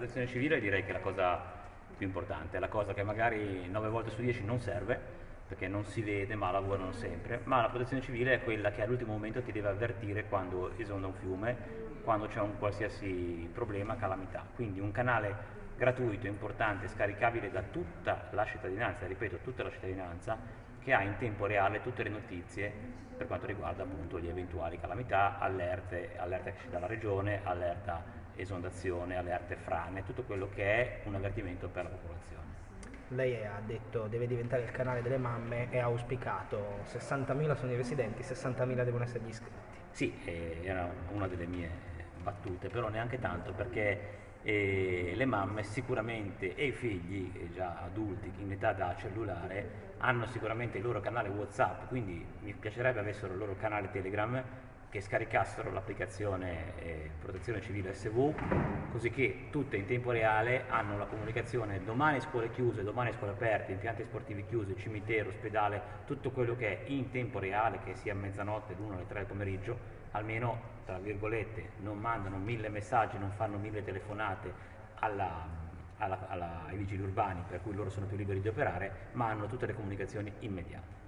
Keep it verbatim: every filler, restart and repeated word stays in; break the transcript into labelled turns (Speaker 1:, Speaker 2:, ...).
Speaker 1: protezione civile direi che è la cosa più importante, è la cosa che magari nove volte su dieci non serve, perché non si vede ma lavorano sempre, ma la protezione civile è quella che all'ultimo momento ti deve avvertire quando esonda un fiume, quando c'è un qualsiasi problema, calamità. Quindi un canale gratuito, importante, scaricabile da tutta la cittadinanza, ripeto, tutta la cittadinanza, che ha in tempo reale tutte le notizie per quanto riguarda appunto gli eventuali calamità, allerte, allerta che esce dalla regione, allerta esondazione, allerte frane, tutto quello che è un avvertimento per la popolazione.
Speaker 2: Lei ha detto deve diventare il canale delle mamme e ha auspicato sessantamila sono i residenti, sessantamila devono essere gli iscritti.
Speaker 1: Sì, eh, era una delle mie battute, però neanche tanto perché eh, le mamme sicuramente e i figli, eh, già adulti in età da cellulare, hanno sicuramente il loro canale WhatsApp, quindi mi piacerebbe avessero il loro canale Telegram, che scaricassero l'applicazione eh, Protezione Civile S V, così che tutte in tempo reale hanno la comunicazione: domani scuole chiuse, domani scuole aperte, impianti sportivi chiusi, cimitero, ospedale, tutto quello che è in tempo reale, che sia mezzanotte, l'una, alle tre del pomeriggio, almeno tra virgolette non mandano mille messaggi, non fanno mille telefonate alla, alla, alla, ai vigili urbani, per cui loro sono più liberi di operare, ma hanno tutte le comunicazioni immediate.